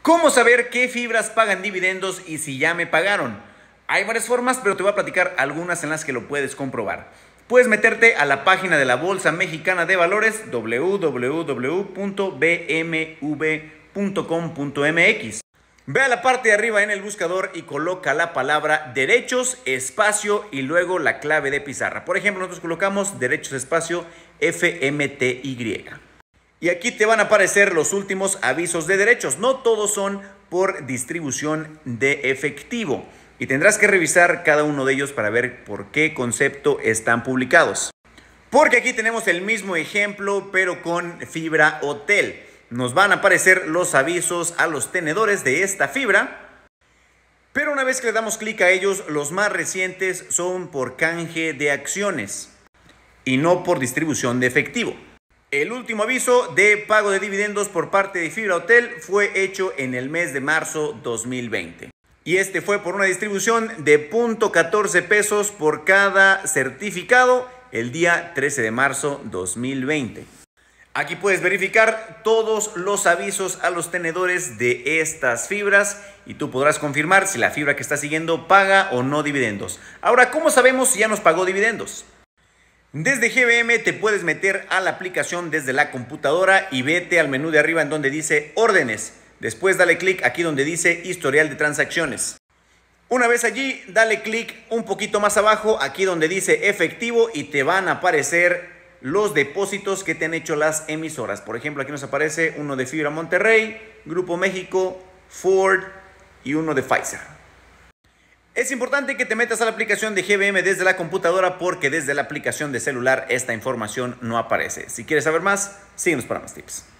¿Cómo saber qué fibras pagan dividendos y si ya me pagaron? Hay varias formas, pero te voy a platicar algunas en las que lo puedes comprobar. Puedes meterte a la página de la Bolsa Mexicana de Valores, www.bmv.com.mx. Ve a la parte de arriba en el buscador y coloca la palabra derechos, espacio y luego la clave de pizarra. Por ejemplo, nosotros colocamos derechos, espacio, FMTY. Y aquí te van a aparecer los últimos avisos de derechos. No todos son por distribución de efectivo. Y tendrás que revisar cada uno de ellos para ver por qué concepto están publicados. Porque aquí tenemos el mismo ejemplo, pero con fibra hotel. Nos van a aparecer los avisos a los tenedores de esta fibra. Pero una vez que le damos clic a ellos, los más recientes son por canje de acciones y no por distribución de efectivo. El último aviso de pago de dividendos por parte de Fibra Hotel fue hecho en el mes de marzo 2020. Y este fue por una distribución de 0.14 pesos por cada certificado el día 13 de marzo 2020. Aquí puedes verificar todos los avisos a los tenedores de estas fibras y tú podrás confirmar si la fibra que estás siguiendo paga o no dividendos. Ahora, ¿cómo sabemos si ya nos pagó dividendos? Desde GBM te puedes meter a la aplicación desde la computadora y vete al menú de arriba en donde dice órdenes. Después dale clic aquí donde dice historial de transacciones. Una vez allí, dale clic un poquito más abajo aquí donde dice efectivo y te van a aparecer los depósitos que te han hecho las emisoras. Por ejemplo, aquí nos aparece uno de Fibra Monterrey, Grupo México, Ford y uno de Pfizer. Es importante que te metas a la aplicación de GBM desde la computadora porque desde la aplicación de celular esta información no aparece. Si quieres saber más, síguenos para más tips.